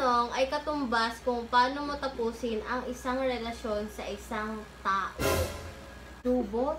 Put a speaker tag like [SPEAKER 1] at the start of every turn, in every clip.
[SPEAKER 1] tanong ay katumbas kung paano mo tapusin ang isang relasyon sa isang tao. Tubo?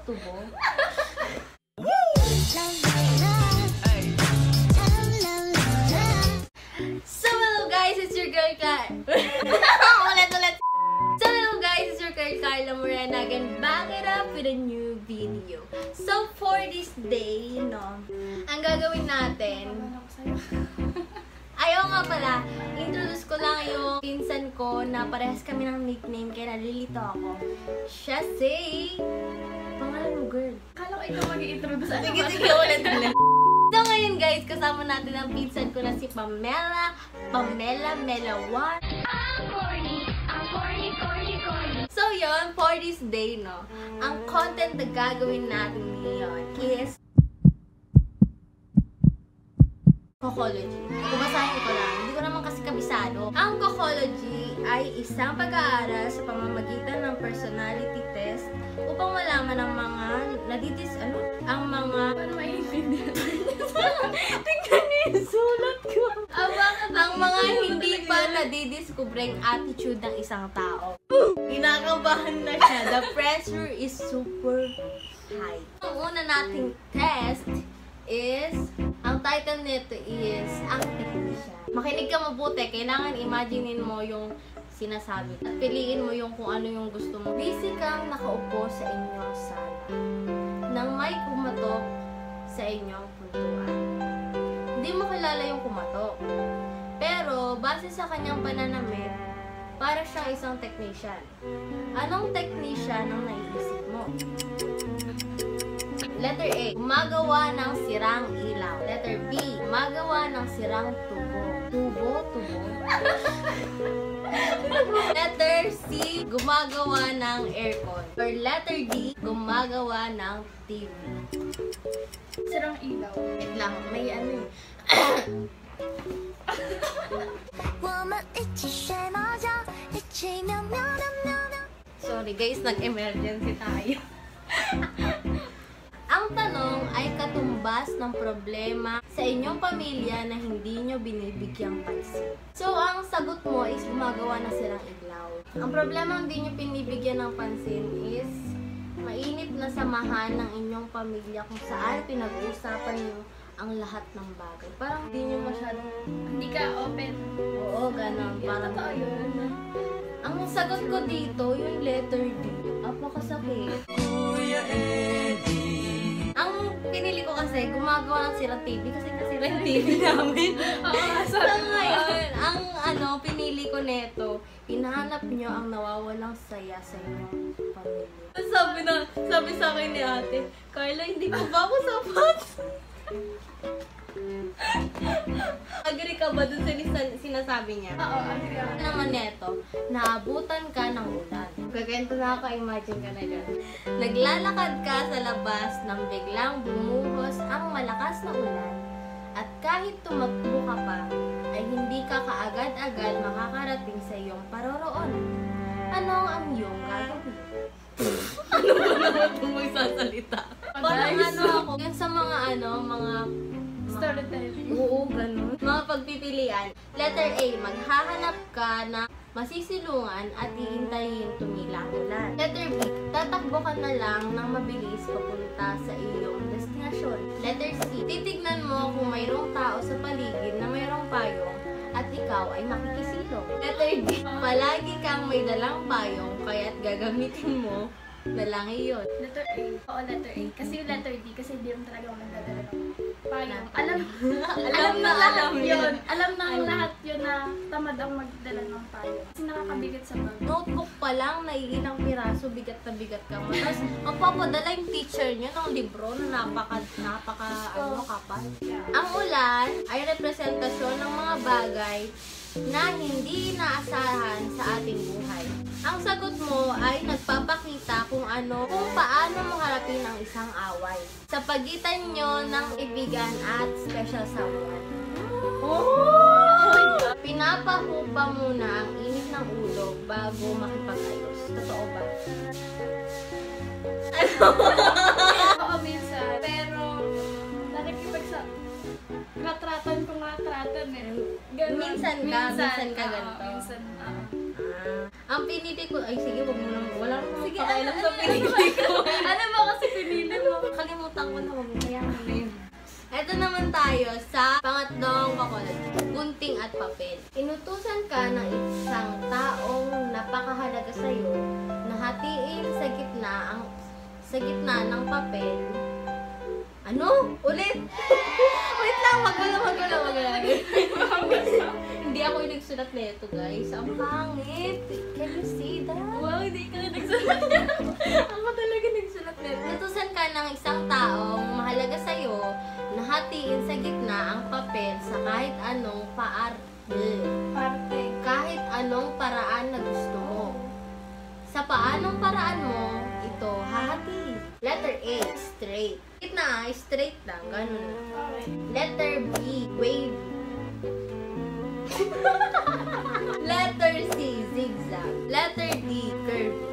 [SPEAKER 1] So hello guys, it's your girl ulit. So hello guys, it's your girl Carla Morena again, back it up with a new video. So for this day, ang gagawin natin, ayaw nga pala, introduce ko lang yung pinsan ko na parehas kami ng nickname kaya nalilito ako. Siya si... Pangalan mo, girl.
[SPEAKER 2] Kala ko ikaw mag-i-introduce.
[SPEAKER 1] Sige, ulit. So ngayon guys, kasama natin ang pinsan ko na si Pamela Melawan. So yun, for this day, ang content na gagawin natin ngayon is Cocology. Bumasahin ko lang. Hindi ko naman kasi kabisado. Ang Cocology ay isang pag-aaral sa pamamagitan ng personality test upang malaman ang mga ang mga...
[SPEAKER 2] Paano maiintindihan?
[SPEAKER 1] Tingnan niyo yung sulat ko. Ang mga hindi pa nadidiskubreng attitude ng isang tao. Kinakabahan na siya. The pressure is super high. Ang una nating test is... Ang title nito is ang technician. Makinig ka mabuti. Kailangan imaginein mo yung sinasabi. At piliin mo yung kung ano yung gusto mo. Busy kang nakaupo sa inyong sala nang may kumatok sa inyong pintuan. Hindi mo kilala yung kumatok. Pero, base sa kanyang pananamit, para siyang isang technician. Anong technician ang naiisip mo? Letter A, gumagawa ng sirang ilaw. Letter B, gumagawa ng sirang tubo. Tubo? Letter C, gumagawa ng aircon. Or letter D, gumagawa ng TV.
[SPEAKER 2] Sirang ilaw.
[SPEAKER 1] Wait lang, may ano eh. Sorry guys, nag-emergency tayo. Ang tanong ay katumbas ng problema sa inyong pamilya na hindi nyo binibigyang pansin. So, ang sagot mo is gumagawa na silang ilaw. Ang problema hindi nyo binibigyan ng pansin is mainit na samahan ng inyong pamilya kung saan pinag-uusapan nyo ang lahat ng bagay. Parang hindi nyo masyadong...
[SPEAKER 2] Hindi ka open.
[SPEAKER 1] Oo, ganun. Parang
[SPEAKER 2] totoo yun.
[SPEAKER 1] Ang sagot ko dito, yung letter D. Apakasakit.
[SPEAKER 3] Kuya Eddie.
[SPEAKER 1] Ang pinili ko kasi, gumagawa ng sirang TV kasi nasira yung TV namin. So ngayon, ang pinili ko neto, hinahanap nyo ang nawawalang saya sa inyong pamilya. Sabi sa akin ni ate, Carla, hindi ko ba ako sapat? Agree ka ba dun sa sinasabi niya?
[SPEAKER 2] Oo, agree ako.
[SPEAKER 1] Naman neto, naabutan ka ng ulan. Gagento nakaka-imagine ka na dyan. Naglalakad ka sa labas nang biglang bumuhos ang malakas na ulan. At kahit tumakbo ka pa, ay hindi ka kaagad-agad makakarating sa iyong paroroonan. Ano ang iyong gagawin? Ano ba naman kung magsasalita? Parang ako, yun sa mga
[SPEAKER 2] Storytelling.
[SPEAKER 1] Oo, ganun. Mga pagpipilian. Letter A, maghahanap ka na masisilungan at hihintayin tumila ang ulan. Letter B, tatakbo ka na lang ng mabilis papunta sa iyong destinasyon. Letter C, titignan mo kung mayroong tao sa paligid na mayroong payong at ikaw ay makikisilong. Letter D, palagi kang may dalang payong kaya't gagamitin mo na lang iyon.
[SPEAKER 2] Letter A. Oo, letter A. Kasi yung letter D, kasi di mo talaga ako nagdadala ng payong. Alam yun. Alam ng lahat yun na tamad ang magdala ng payong. Kasi nakakabigat sa bag.
[SPEAKER 1] Notebook pa lang, naiilang piraso, bigat na bigat ka mo. Tapos, magpapadala yung teacher niyo ng libro na kapal. Ang ulan ay representasyon ng mga bagay na hindi inaasahan sa ating buhay. Ang sagot mo ay nagpapakita kung paano mo harapin ang isang away sa pagitan nyo ng ibigan at special someone. Oh! Pinapahupa muna ang init ng ulo bago makipag-ayos. Totoo ba?
[SPEAKER 2] Oo, minsan. Pero, Ratratan ko nga tratan eh. Ganun.
[SPEAKER 1] Minsan ka ganito.
[SPEAKER 2] Minsan,
[SPEAKER 1] Ang pinili ko, ay sige, wag mo nang, wala nang
[SPEAKER 2] Sige,
[SPEAKER 1] pakialam
[SPEAKER 2] ano
[SPEAKER 1] sa pinili ko.
[SPEAKER 2] ano ba kasi pinili mo?
[SPEAKER 1] Kalimutan ko na, wag mo kaya yun. Ito naman tayo sa pangatlong bakulat, gunting at papel. Inutusan ka ng isang taong napakahalaga sa'yo na hatiin sa gitna ng papel. Ano? Ulit! Wait lang, magulo. Hindi ako yung nagsulat na ito, guys. Ang pangit. Can you see that?
[SPEAKER 2] Wow, hindi ka na nagsulat yan.
[SPEAKER 1] Ako talaga nagsulat na ito. Inutusan ka ng isang taong mahalaga sa'yo na hatiin sa gitna ang papel sa kahit anong kahit anong paraan na gusto mo. Sa paanong paraan mo, ito hahatiin. Letter A, straight. Gitna, straight lang, ganun.
[SPEAKER 2] Okay.
[SPEAKER 1] Letter B, wavy. Letter C, zigzag. Letter D, curvy.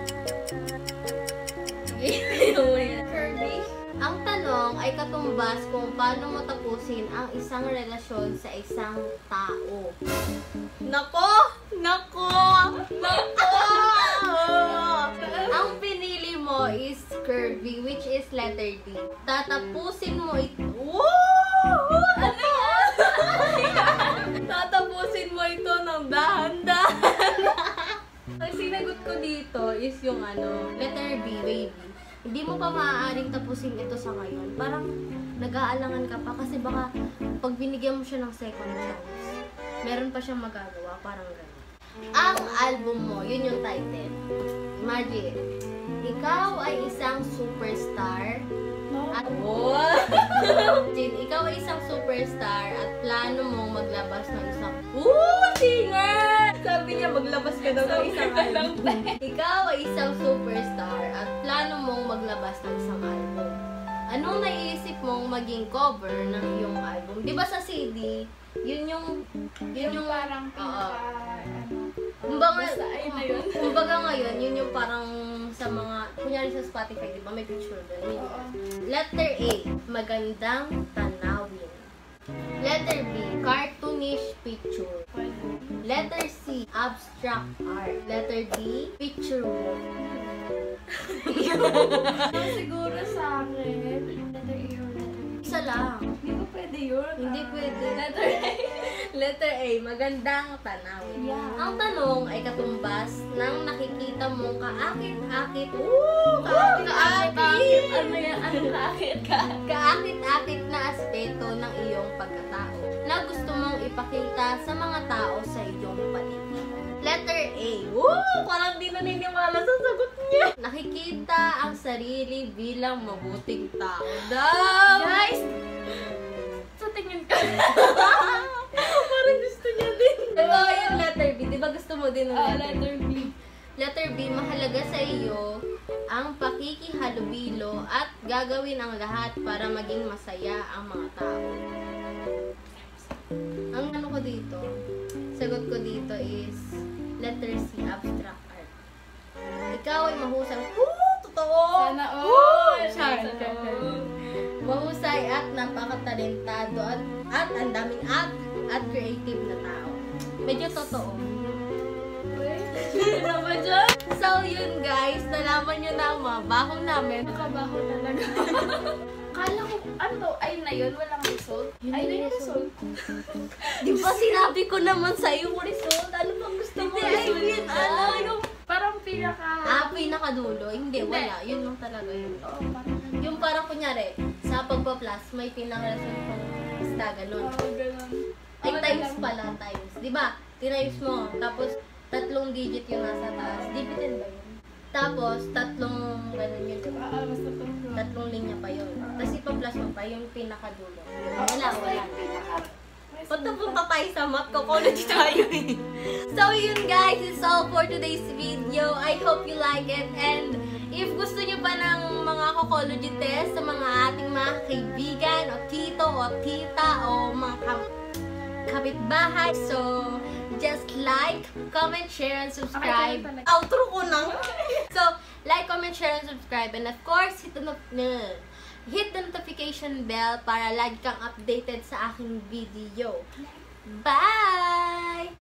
[SPEAKER 2] Kirby?
[SPEAKER 1] Ang tanong ay katumbas kung paano mo tapusin ang isang relasyon sa isang tao. Nako! Ang pinili mo is curvy, which is letter D. Tatapusin mo ito. Ano yan? Tatapusin mo ito ng dahan-dahan. Ang sinagot ko dito is yung letter B, wavy. Hindi mo pa maaaring tapusin ito sa ngayon. Parang nag-aalangan ka pa kasi baka pag binigyan mo siya ng second chance, meron pa siyang magagawa. Parang gano'n. Ang album mo, yun yung title. Imagine, ikaw ay isang superstar. At ikaw ay isang superstar at plano mong maglabas ng isang singer! Sabi niya maglabas ka daw ng isang album. Ikaw ay isang superstar at plano mong maglabas ng isang album. Anong naiisip mong maging cover ng iyong album? Di ba sa CD, yun yung
[SPEAKER 2] parang
[SPEAKER 1] kumbaga,
[SPEAKER 2] basta ayun na yun.
[SPEAKER 1] kumbaga ngayon, yun yung parang sa mga, kunyari sa Spotify, di ba may picture doon?
[SPEAKER 2] Oo.
[SPEAKER 1] Letter A, magandang tanawin. Letter B, cartoonish picture. Letter C, abstract art. Letter D, picture book.
[SPEAKER 2] Siguro sa akin, letter A or letter B.
[SPEAKER 1] Isa lang.
[SPEAKER 2] Hindi ko pwede yun.
[SPEAKER 1] Hindi pwede.
[SPEAKER 2] Letter A.
[SPEAKER 1] Letter A, magandang tanawin.
[SPEAKER 2] Yeah.
[SPEAKER 1] Ang tanong ay katumbas ng nakikita mong kaakit-akit. Kaakit!
[SPEAKER 2] Ano yan? Ano kaakit ka?
[SPEAKER 1] Kaakit-akit na aspeto ng iyong pagkatao na gusto mong ipakita sa mga tao sa iyong paligid. Letter A. Parang di naniniwala sa sagot niya. Nakikita ang sarili bilang mabuting tao daw.
[SPEAKER 2] Guys! Sa tingin ka.
[SPEAKER 1] Parang gusto niya din. Diba yung letter B? Diba gusto mo din ng
[SPEAKER 2] Letter B.
[SPEAKER 1] Letter B, mahalaga sa iyo ang pakikihalubilo at gagawin ang lahat para maging masaya ang mga tao. Ang ko dito, sagot ko dito is letter C, abstract art. Ikaw ay mahusay. Totoo!
[SPEAKER 2] Sana all!
[SPEAKER 1] Sana all! Mahusay at napakatalentado at ang daming at creative na tao. Medyo totoo.
[SPEAKER 2] Ano ba dyan?
[SPEAKER 1] So yun guys, nalaman nyo na ang mga baho namin.
[SPEAKER 2] Nakabaho talaga. Kala ko, ano to, ayun na yun, walang result.
[SPEAKER 1] Yun
[SPEAKER 2] Ayun
[SPEAKER 1] na
[SPEAKER 2] na
[SPEAKER 1] yung
[SPEAKER 2] yung result.
[SPEAKER 1] Di ba sinabi ko naman sa'yo yung result? Ano pang gusto mo?
[SPEAKER 2] Hindi, ayun, yung parang pinaka...
[SPEAKER 1] Pinakadulo? Hindi, wala. Yun lang talaga yun.
[SPEAKER 2] Oo, parang...
[SPEAKER 1] Yung parang kunyari, sa pagpa-plus, may pinaka-result pang basta, ganun.
[SPEAKER 2] Oo, ganun.
[SPEAKER 1] Ay, times pala, times. Di ba? Tinimes mo, tapos 3 digit yung nasa taas. Dividend ba yun? Tapos, 3 ganun yun.
[SPEAKER 2] Basta
[SPEAKER 1] 3 linya pa yun. Tapos ipa-plus mo pa yung pinakadulo. Wala. Punta tayo sa math ko. College tayo eh. So yun guys, it's all for today's video. I hope you like it. And if gusto nyo pa ng mga Cocology test sa mga ating mga kaibigan o tito o tita o mga kapitbahay. So, just like, comment, share, and subscribe. Outro ko na. So, like, comment, share, and subscribe. And of course, hit the hit the notification bell para lagi kang updated sa aking video. Bye!